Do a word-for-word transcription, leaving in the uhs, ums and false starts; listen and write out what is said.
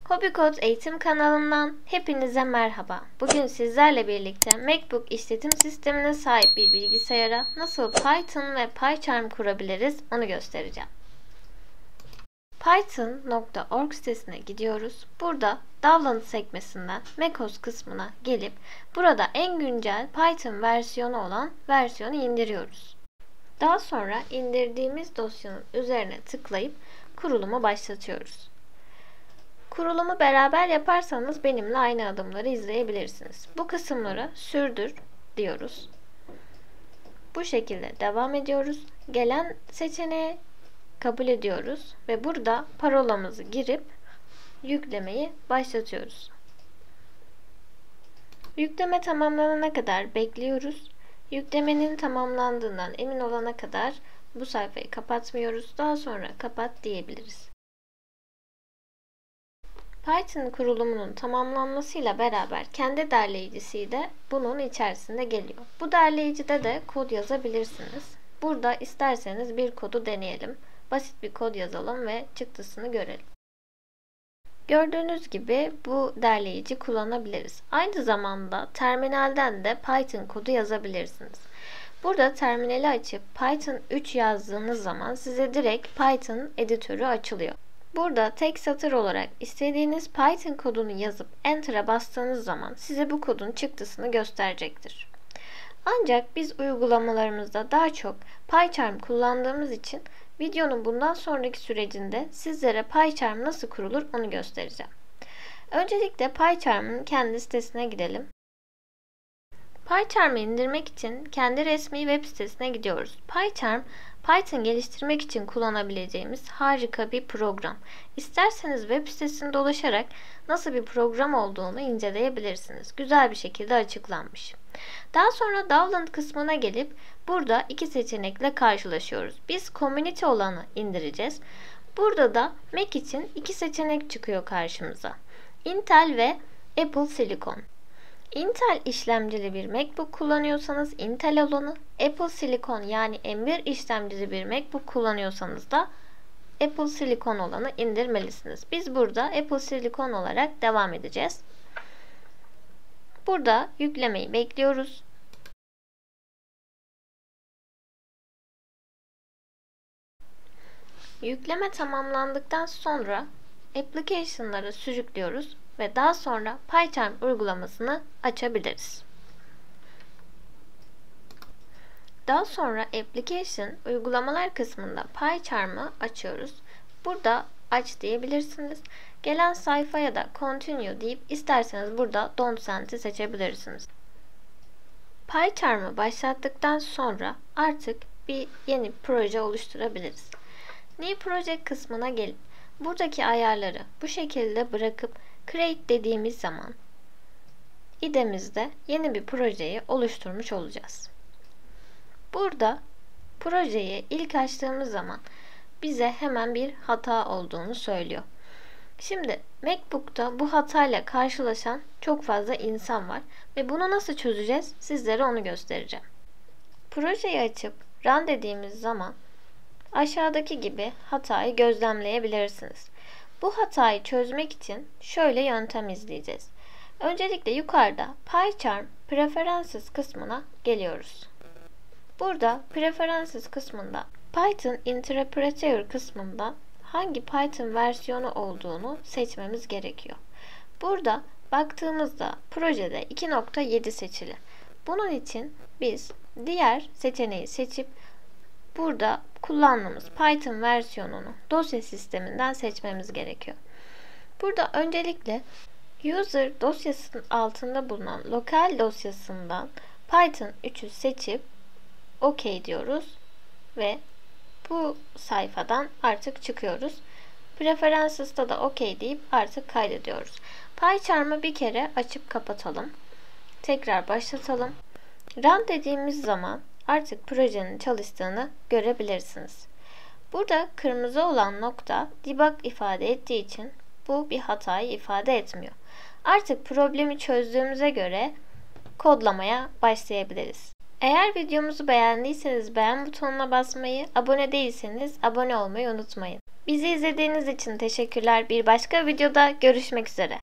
HobbyCode eğitim kanalından hepinize merhaba. Bugün sizlerle birlikte MacBook işletim sistemine sahip bir bilgisayara nasıl Python ve PyCharm kurabiliriz onu göstereceğim. python nokta org sitesine gidiyoruz. Burada Download sekmesinden macOS kısmına gelip burada en güncel Python versiyonu olan versiyonu indiriyoruz. Daha sonra indirdiğimiz dosyanın üzerine tıklayıp kurulumu başlatıyoruz. Kurulumu beraber yaparsanız benimle aynı adımları izleyebilirsiniz. Bu kısımlara sürdür diyoruz. Bu şekilde devam ediyoruz. Gelen seçeneği kabul ediyoruz ve burada parolamızı girip yüklemeyi başlatıyoruz. Yükleme tamamlanana kadar bekliyoruz. Yüklemenin tamamlandığından emin olana kadar bu sayfayı kapatmıyoruz. Daha sonra kapat diyebiliriz. Python kurulumunun tamamlanmasıyla beraber kendi derleyicisi de bunun içerisinde geliyor. Bu derleyicide de kod yazabilirsiniz. Burada isterseniz bir kodu deneyelim. Basit bir kod yazalım ve çıktısını görelim. Gördüğünüz gibi bu derleyici kullanabiliriz. Aynı zamanda terminalden de Python kodu yazabilirsiniz. Burada terminali açıp Python üç yazdığınız zaman size direkt Python editörü açılıyor. Burada tek satır olarak istediğiniz Python kodunu yazıp Enter'a bastığınız zaman size bu kodun çıktısını gösterecektir. Ancak biz uygulamalarımızda daha çok PyCharm kullandığımız için videonun bundan sonraki sürecinde sizlere PyCharm nasıl kurulur onu göstereceğim. Öncelikle PyCharm'ın kendi sitesine gidelim. PyCharm'ı indirmek için kendi resmi web sitesine gidiyoruz. PyCharm, Python geliştirmek için kullanabileceğimiz harika bir program. İsterseniz web sitesinde dolaşarak nasıl bir program olduğunu inceleyebilirsiniz. Güzel bir şekilde açıklanmış. Daha sonra Download kısmına gelip burada iki seçenekle karşılaşıyoruz. Biz Community olanı indireceğiz. Burada da Mac için iki seçenek çıkıyor karşımıza. Intel ve Apple Silicon. Intel işlemcili bir MacBook kullanıyorsanız Intel olanı, Apple Silicon yani M bir işlemcili bir MacBook kullanıyorsanız da Apple Silicon olanı indirmelisiniz. Biz burada Apple Silicon olarak devam edeceğiz. Burada yüklemeyi bekliyoruz. Yükleme tamamlandıktan sonra Application'lara sürüklüyoruz ve daha sonra PyCharm uygulamasını açabiliriz. Daha sonra Application uygulamalar kısmında PyCharm'ı açıyoruz. Burada aç diyebilirsiniz. Gelen sayfaya da Continue deyip isterseniz burada Don't Send'i seçebilirsiniz. PyCharm'ı başlattıktan sonra artık bir yeni proje oluşturabiliriz. New Project kısmına gelip buradaki ayarları bu şekilde bırakıp Create dediğimiz zaman I D E'mizde yeni bir projeyi oluşturmuş olacağız. Burada projeyi ilk açtığımız zaman bize hemen bir hata olduğunu söylüyor. Şimdi MacBook'ta bu hatayla karşılaşan çok fazla insan var ve bunu nasıl çözeceğiz? Sizlere onu göstereceğim. Projeyi açıp Run dediğimiz zaman aşağıdaki gibi hatayı gözlemleyebilirsiniz. Bu hatayı çözmek için şöyle yöntem izleyeceğiz. Öncelikle yukarıda PyCharm Preferences kısmına geliyoruz. Burada Preferences kısmında Python Interpreter kısmında hangi Python versiyonu olduğunu seçmemiz gerekiyor. Burada baktığımızda projede iki nokta yedi seçili. Bunun için biz diğer seçeneği seçip burada kullandığımız Python versiyonunu dosya sisteminden seçmemiz gerekiyor. Burada öncelikle User dosyasının altında bulunan lokal dosyasından Python üçü seçip OK diyoruz ve bu sayfadan artık çıkıyoruz. Preferences'ta da OK deyip artık kaydediyoruz. PyCharm'ı bir kere açıp kapatalım. Tekrar başlatalım. Run dediğimiz zaman artık projenin çalıştığını görebilirsiniz. Burada kırmızı olan nokta debug ifade ettiği için bu bir hatayı ifade etmiyor. Artık problemi çözdüğümüze göre kodlamaya başlayabiliriz. Eğer videomuzu beğendiyseniz beğen butonuna basmayı, abone değilseniz abone olmayı unutmayın. Bizi izlediğiniz için teşekkürler. Bir başka videoda görüşmek üzere.